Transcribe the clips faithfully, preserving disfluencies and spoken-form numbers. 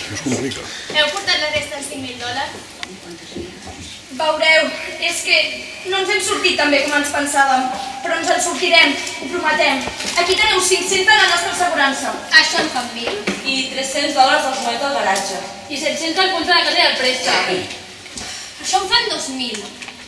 es comunica. Heu portat la resta dels cinc mil dòlars? Veureu, és que no ens hem sortit tan bé com ens pensàvem, però ens en sortirem, ho prometem. Aquí teniu cinc-cents de la nostra assegurança. Això en fan mil? I tres-cents dòlars dels monet del garatge. I set-cents al fons de la casa i al préstec. Això en fan dos mil.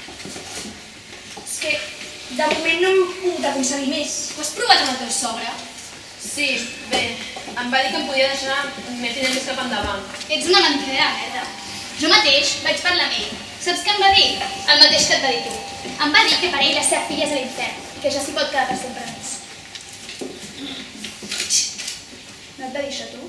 És que de moment no hem pogut aconseguir més. Ho has provat amb el teu sogre? Sí, bé, em va dir que em podia deixar més diners més cap endavant. Ets una mentidera, merda. Jo mateix vaig parlar amb ell. Saps què em va dir? El mateix que et va dir tu. Em va dir que per ell la seva filla és a l'infern, que ja s'hi pot quedar per sempre més. No et va dir això, tu?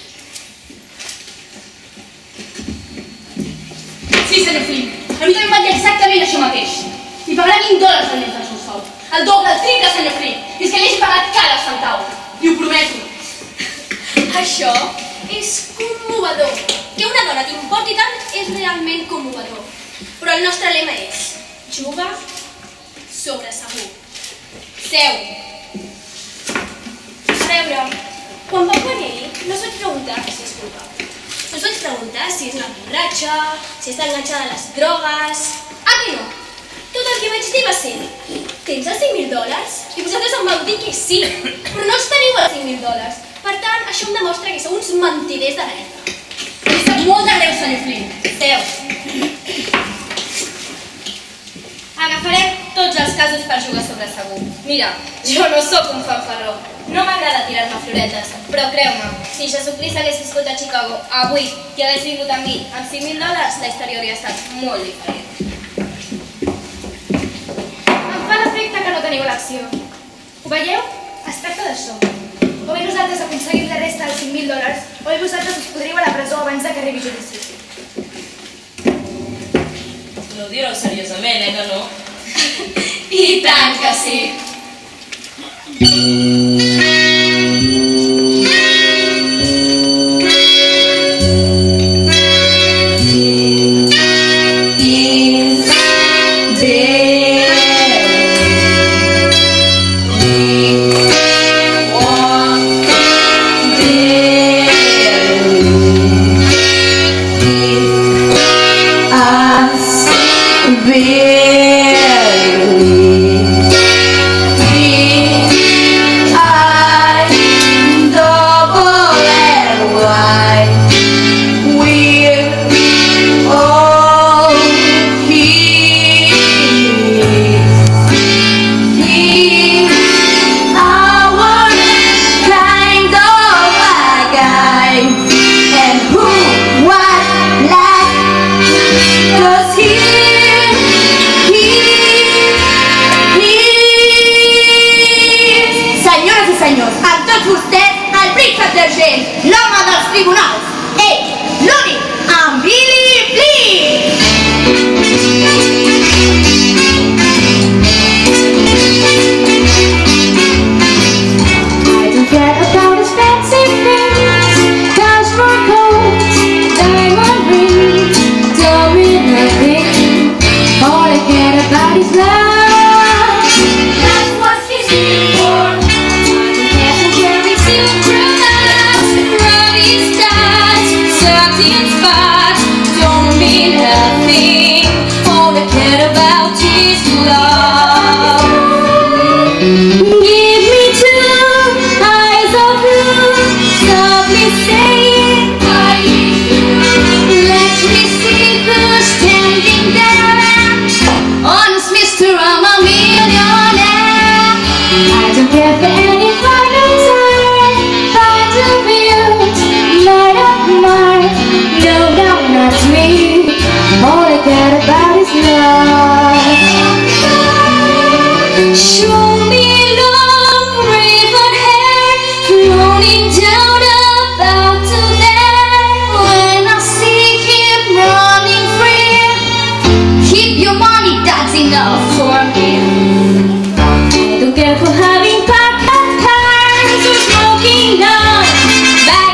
Sí, senyor Flynn. A mi també em va dir exactament això mateix. I pagarà vint dòlars al mes del seu sou. El doble, el triple, senyor Flynn. Fins que li hagi pagat cada centau. I ho prometo. Això és commovedor. Que una dona t'importi tant és realment commovedor. Però el nostre lema és juga sobre segur. Seu. A veure, quan va venir, no us vaig preguntar si és culpa. No us vaig preguntar si és una borratxa, si està enganxada a les drogues... Ah, que no? Tot el que vaig dir va ser tens els cinc mil dòlars? I vosaltres em vau dir que sí, però no els teniu els cinc mil dòlars. Per tant, això em demostra que sou uns mentiders de merda. Em sap molt de greu, senyor Flynn. Seu. Agafarem tots els casos per jugar sobre segur. Mira, jo no sóc un fanfarró. No m'agrada tirar-me floretes, però creu-me, si Jesucrist hagués viscut a Chicago avui i hagués vingut amb mi amb cinc mil dòlars, la història hauria estat molt diferent. Em fa l'efecte que no teniu elecció. Ho veieu? Es tracta d'això. O bé nosaltres aconseguim la resta dels cinc mil dòlars, o bé vosaltres us podríeu a la presó abans que arribi judici. No dir-ho seriosament, eh, que no? I tant que sí!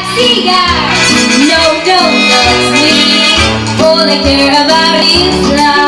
All I care about is love.